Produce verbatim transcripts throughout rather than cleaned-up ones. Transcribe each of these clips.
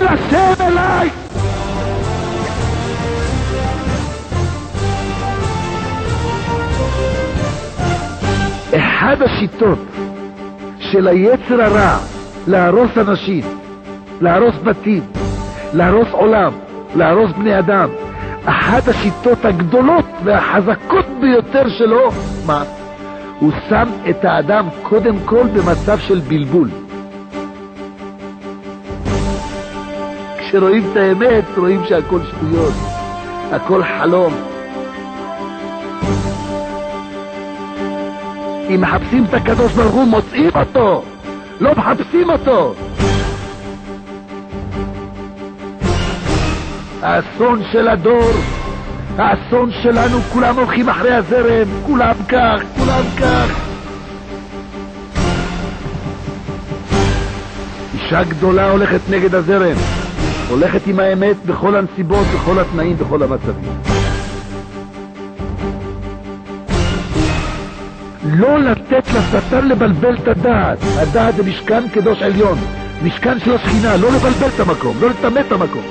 להירשם אליי! אחד השיטות של היצר הרע להרוס אנשים, להרוס בתים, להרוס עולם, להרוס בני אדם, אחת השיטות הגדולות והחזקות ביותר שלו, מה? הוא שם את האדם קודם כל במצב של בלבול. כשרואים את האמת, רואים שהכל שטויות, הכל חלום. אם מחפשים את הקדוש ברוך הוא, מוצאים אותו, לא מחפשים אותו. האסון של הדור, האסון שלנו, כולם הולכים אחרי הזרם, כולם כך, כולם כך. אישה גדולה הולכת נגד הזרם, הולכת עם האמת בכל הנסיבות, בכל התנאים, בכל המצבים. לא לתת לשטן לבלבל את הדעת. הדעת זה משכן קדוש עליון, משכן של השכינה, לא לבלבל את המקום, לא לטמא את המקום.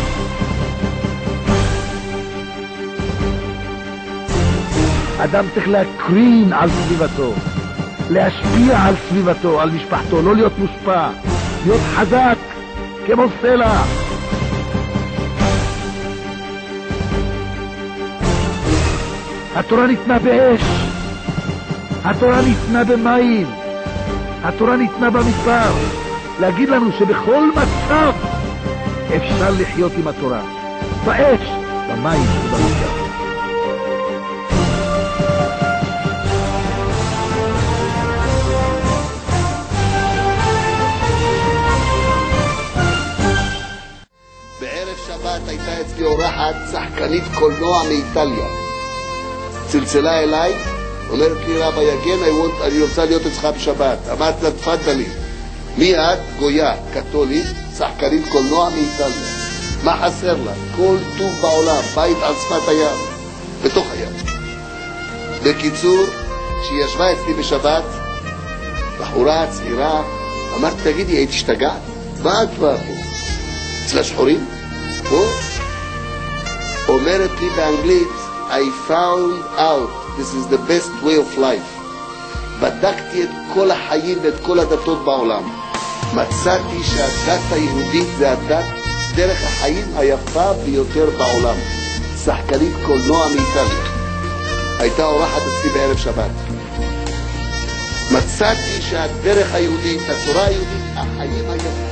אדם צריך להקרין על סביבתו, להשפיע על סביבתו, על משפחתו, לא להיות מושפע, להיות חזק כמו סלע. התורה ניתנה באש, התורה ניתנה במים, התורה ניתנה במדבר, להגיד לנו שבכל מצב אפשר לחיות עם התורה, באש, במים ובמדבר. בערב שבת הייתה אצלי אורחת שחקנית קולנוע מאיטליה, צלצלה אליי, אומרת לי, רבא יגן, אני רוצה להיות אצלך בשבת. אמרת לה, תפדלי. מי את? גויה, קתולית, שחקנית קולנוע מאיטליה. מה חסר לה? כל טוב בעולם, בית על שפת הים, בתוך הים. בקיצור, כשהיא ישבה אצלי בשבת, בחורה צעירה, אמרת, תגידי, היית השתגעת? מה את כבר פה? אצל השחורים? פה? אומרת לי באנגלית, I found out this is the best way of life. בדקתי את כל החיים ואת כל הדתות בעולם. מצאתי שהדת היהודית זה הדת, דרך החיים היפה ביותר בעולם. שחקנית קולנוע מאיטליה. הייתה אורחת אצלי בערב שבת. מצאתי שהדרך היהודית, התורה היהודית, החיים היפים.